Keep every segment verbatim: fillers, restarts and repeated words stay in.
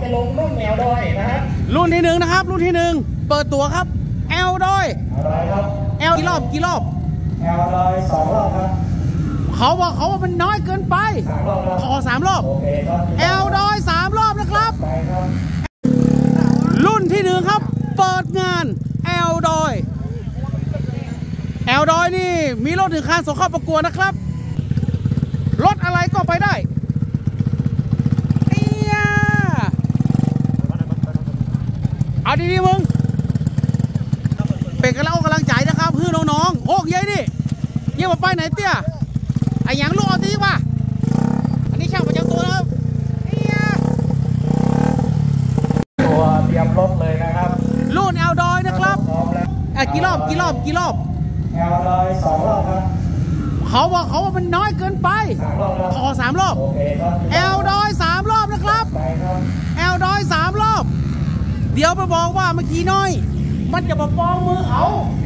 ลงรุ่นแอลดอยนะครับรุ่นที่หนึ่งนะครับรุ่นที่หนึ่งเปิดตัวครับแอลดอยอะไรครับแอลกี่รอบกี่รอบแอลดอยสองรอบครับเขาบอกเขาว่ามันน้อยเกินไปขอสามรอบแอลดอยสามรอบนะครับรุ่นที่หนึ่งครับเปิดงานแอลดอยแอลดอยนี่มีรถหนึ่งคันส่งเข้าประกวดนะครับรถอะไรก็ไปได้เอาดีๆมึงเป็นกำลังกำลังใจนะครับเพื่อนน้องๆโอ้ยยัยดิเยี่ยมไปไหนเตี้ยไอ้ยังลูกเอาตีป่ะอันนี้ช่างประจำตัวนะครับตัวเตรียมรถเลยนะครับรุ่นแอลดอยนะครับอ่ะกี่รอบกี่รอบกี่รอบแอลดอยสองรอบครับเขาบอกเขาว่ามันน้อยเกินไปขอสามรอบแอลดอยสามรอบนะครับแอลดอยสามรอบเดี๋ยวไปบอกว่าเมื่อกี้น้อยมันจะมาฟ้องมือเขา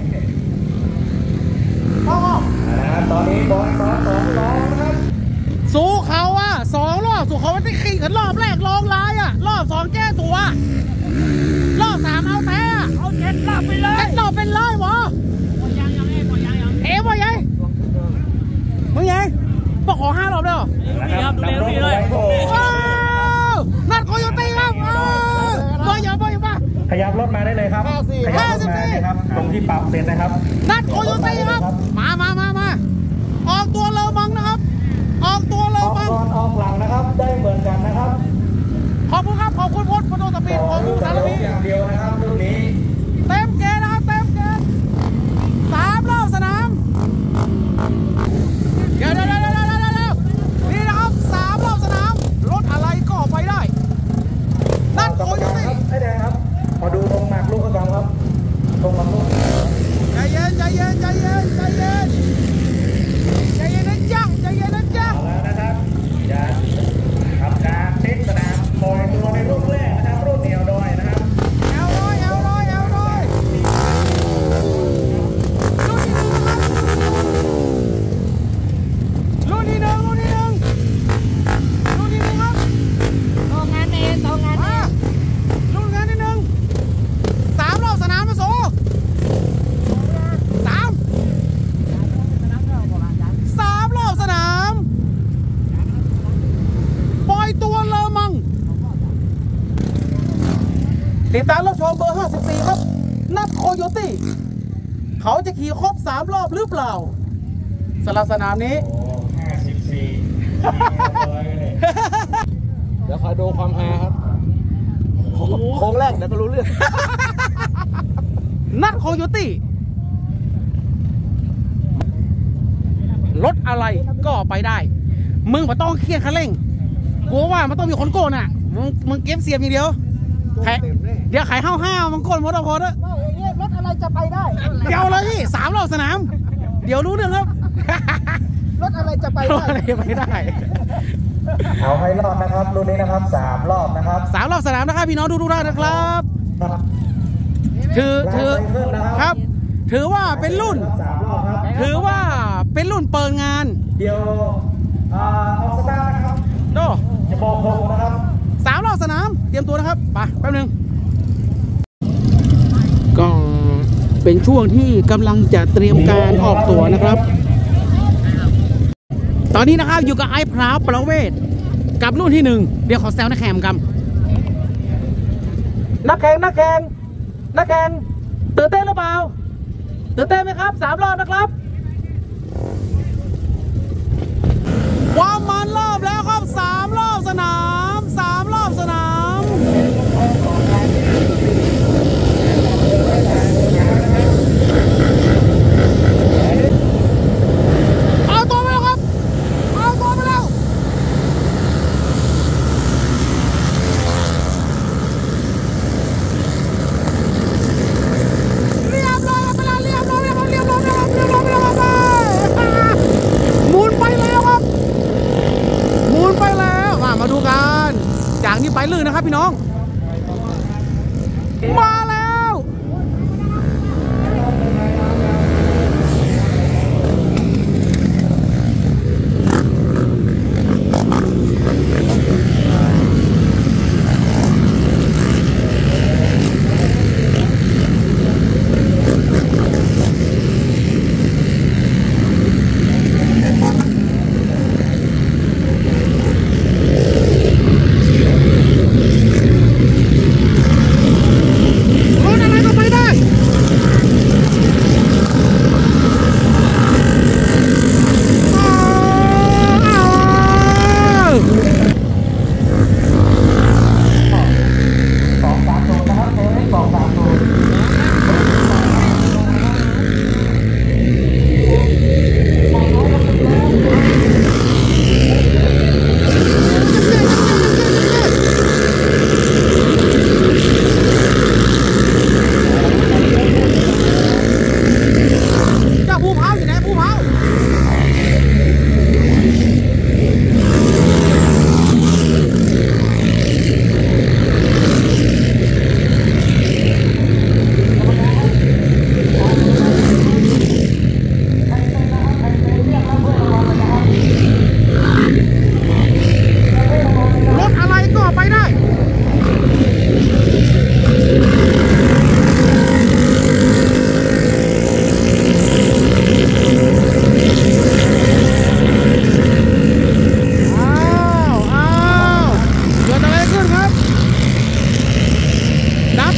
ฟ้องตอนนี้บอลสองสองร้องนะครับสู้เขาอ่ะสองรอบสู้เขาไม่ได้ขี่กันรอบแรกลองลายอ่ะรอบสองแก้ตัวรอบสามเอาแต่เอาเจ็ดรอบไปเลยเจ็ดรอบเป็นเลยหมอปล่อยยางยังไงปล่อยยางยังเอ๋ว่าไงมึงไงบอกขอห้ารอบเลยเหรอครับดูแลดีเลยว้าวนัดโคโยตี้ครับบอยอย่าบอยอย่าบ้าขยับรถมาได้เลยครับขยับรถมาเลยครับตรงที่ปรับเสร็จนะครับนัดโคโยตี้ครับมามามามาออกตัวเลอมังนะครับออกตัวเลอมังออกออกหลังนะครับได้เหมือนกันนะครับขอบคุณครับขอบคุณพจน์ปโตสปีดขอบคุณสารพีอย่างเดียวนะครับรุ่นนี้เต็มเกณฑ์นะครับเต็มเกณฑ์สามรอบสนามเดี๋ยวเดี๋ยวเดี๋ยวเดี๋ยวเดี๋ยวนี่นะครับสามรอบสนามรถอะไรก็ไปได้นัดโคโยตี้ไอ้แดงครับมาดูตรงหมากลูกกันครับตรงหมากลูกใจเย็นใจเย็นใจเย็นใจเย็นใจเย็นนะจ๊ะใจเย็นนะจ๊ะแล้วนะครับจะทำการเช็คสนามปล่อยตัวในรุ่นแรกนะครับรุ่นแอลดอยนะครับแอลดอยแอลดอยแอลดอยรุ่นที่หนึ่งรุ่นที่หนึ่งรุ่นที่หนึ่งรุ่นที่หนึ่งครับต่องานเองต่องานเองรุ่นงานที่หนึ่งสามรอบสนามมาโซ่สามสามรอบสนามปล่อยตัวเลอมังติดตามรับชมเบอร์ห้าสิบสี่ครับนัดโคโยตี้เขาจะขี่ครบสามรอบหรือเปล่าสำหรับสนามนี้ห้าสิบสี่เดี๋ยวคอยดูความฮาครับโค้งแรกเดี๋ยวก็รู้เรื่องนัดโคโยตี้รถอะไรก็ไปได้มึงไม่ต้องเครียดคันเร่งกลัวว่ามันต้องมีคนโกนอ่ะมึงมึงเก็บเสียบอย่างเดียวเดี๋ยวขายห้าวห้าวมันโกนหมดแล้วพอเถอะรถอะไรจะไปได้เดี๋ยวเลยพี่สามรอบสนามเดี๋ยวรู้เรื่องครับรถอะไรจะไปได้อะไรไปได้เอาให้รอดนะครับรุ่นนี้นะครับสามรอบนะครับสามรอบสนามนะครับพี่น้องดูๆได้นะครับถือถือครับถือว่าเป็นรุ่นถือว่าเป็นรุ่นเปิดงานเดี๋ยวออกสตาร์นะครับโดจะบอกผมนะครับสามรอบสนามเตรียมตัวนะครับไปแป๊บนึงก็เป็นช่วงที่กำลังจะเตรียมการออกตัวนะครับตอนนี้นะครับอยู่กับไอ้พร้าวประเวศกับรุ่นที่หนึ่งเดี๋ยวขอแซวนักแข่งกันนักแข่งนักแข่งนักแข่งตื่นเต้นหรือเปล่าตื่นเต้นไหมครับสามรอบนะครับความมันรอบแล้วครับสามรอบสนามสามรอบสนามเอาตัวไปแล้วครับเอาตัวไปแล้วเรียบร้อยไปแล้วเรียบร้อยเรียบร้อยเรียบร้อยเรียบร้อยเรียบร้อยเรียบร้อยหมุนไปแล้วครับหมุนไปแล้วมามาดูกันจากนี้ไปลื่นนะครับพี่น้องมาแล้ว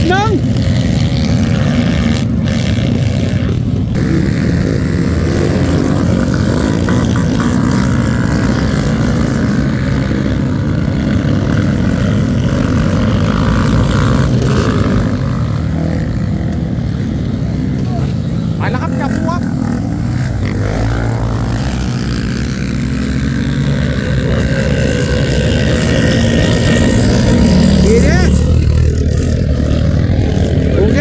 หนึ่งไปแล้วครับจับตัวดีดิโอเค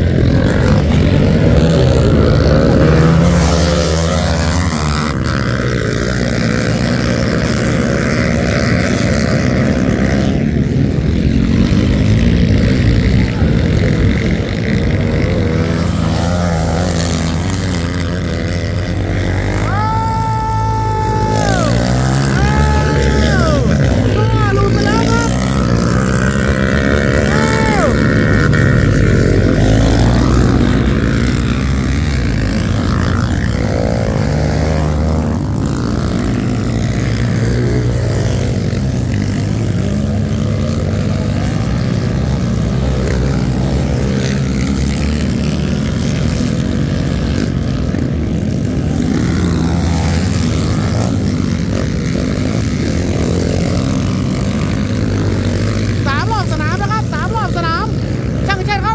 สามรอบสนามนะครับสามรอบสนามช่างเช่นครับ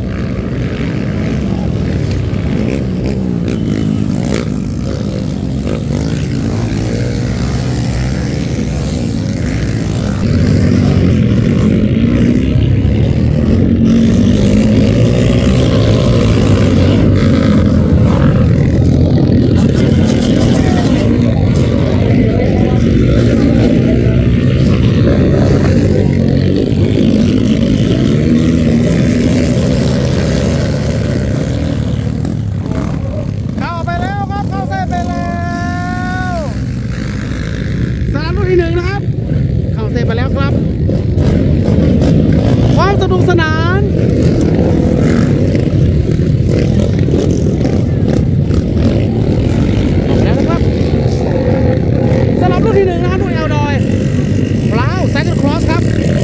เข้าไปแล้วครับเข้าเส้นไปแล้วสนามรุ่นที่หนึ่งนะครับเข้าเส้นไปแล้วครับความสนุกสนานออกมาแล้วนะครับสนามรุ่นที่หนึ่งนะครับรุ่นแอลดอยพลาวไซเคิลครอสครับ